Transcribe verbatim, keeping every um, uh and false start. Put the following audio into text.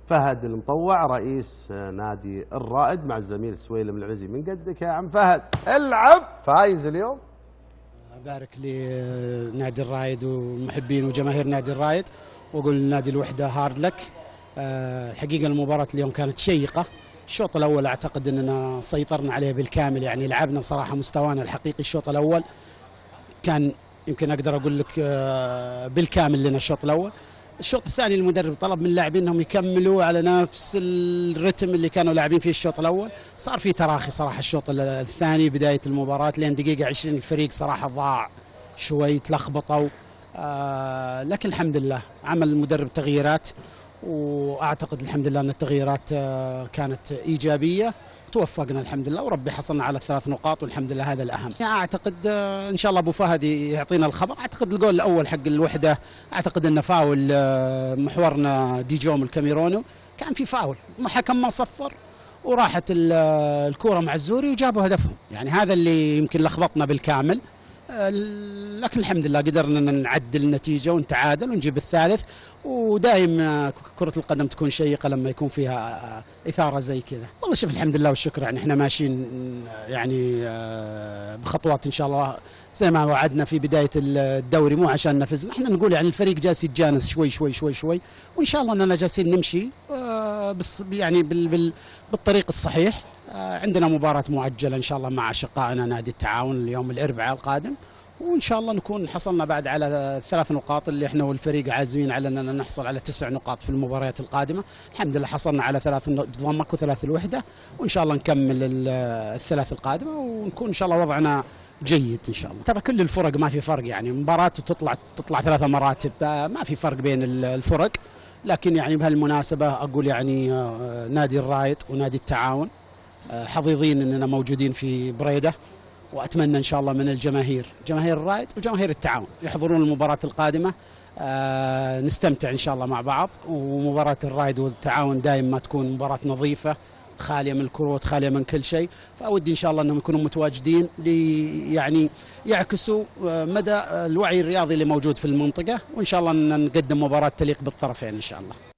فهد المطوع رئيس نادي الرائد مع الزميل سويلم العزي من قدك يا عم فهد. العب فايز اليوم. أبارك لنادي الرائد ومحبين وجماهير نادي الرائد، وأقول لنادي الوحدة هارد لك. الحقيقة المباراة اليوم كانت شيقة. الشوط الأول أعتقد أننا سيطرنا عليه بالكامل، يعني لعبنا صراحة مستوانا الحقيقي. الشوط الأول كان يمكن أقدر أقول لك بالكامل لنا الشوط الأول. الشوط الثاني المدرب طلب من اللاعبين انهم يكملوا على نفس الرتم اللي كانوا لاعبين فيه الشوط الاول. صار في تراخي صراحه الشوط الثاني بدايه المباراه لين دقيقه عشرين الفريق صراحه ضاع شوي، تلخبطوا. آه لكن الحمد لله عمل المدرب تغييرات، واعتقد الحمد لله ان التغييرات آه كانت ايجابيه. توفقنا الحمد لله وربي حصلنا على الثلاث نقاط والحمد لله، هذا الأهم. أعتقد إن شاء الله أبو فهد يعطينا الخبر. أعتقد الجول الأول حق الوحدة أعتقد أنه فاول محورنا ديجوم الكاميرونو، كان في فاول، حكم ما صفر وراحت الكورة مع الزوري وجابوا هدفهم. يعني هذا اللي يمكن لخبطنا بالكامل، لكن الحمد لله قدرنا نعدل النتيجة ونتعادل ونجيب الثالث. ودائم كرة القدم تكون شيقة لما يكون فيها إثارة زي كذا. والله شوف الحمد لله والشكر، يعني احنا ماشيين يعني بخطوات إن شاء الله زي ما وعدنا في بداية الدوري، مو عشان نفزنا، احنا نقول يعني الفريق جالس يتجانس شوي شوي شوي شوي، وإن شاء الله أننا جالسين نمشي بس يعني بالطريق الصحيح. عندنا مباراة مؤجلة إن شاء الله مع أشقائنا نادي التعاون اليوم الأربعاء القادم، وإن شاء الله نكون حصلنا بعد على الثلاث نقاط اللي احنا والفريق عازمين على أننا نحصل على تسع نقاط في المباريات القادمة. الحمد لله حصلنا على ثلاث ضمك وثلاث الوحدة، وإن شاء الله نكمل الثلاث القادمة ونكون إن شاء الله وضعنا جيد إن شاء الله. ترى كل الفرق ما في فرق، يعني مباراة تطلع تطلع ثلاثة مراتب، ما في فرق بين الفرق. لكن يعني بهالمناسبة أقول يعني نادي الرائد ونادي التعاون حظيظين اننا موجودين في بريده، واتمنى ان شاء الله من الجماهير، جماهير الرائد وجماهير التعاون، يحضرون المباراه القادمه. آه نستمتع ان شاء الله مع بعض. ومباراه الرائد والتعاون دائما ما تكون مباراه نظيفه، خاليه من الكروت، خاليه من كل شيء. فاودي ان شاء الله انهم يكونوا متواجدين لي يعني يعكسوا مدى الوعي الرياضي اللي موجود في المنطقه، وان شاء الله ان نقدم مباراه تليق بالطرفين ان شاء الله.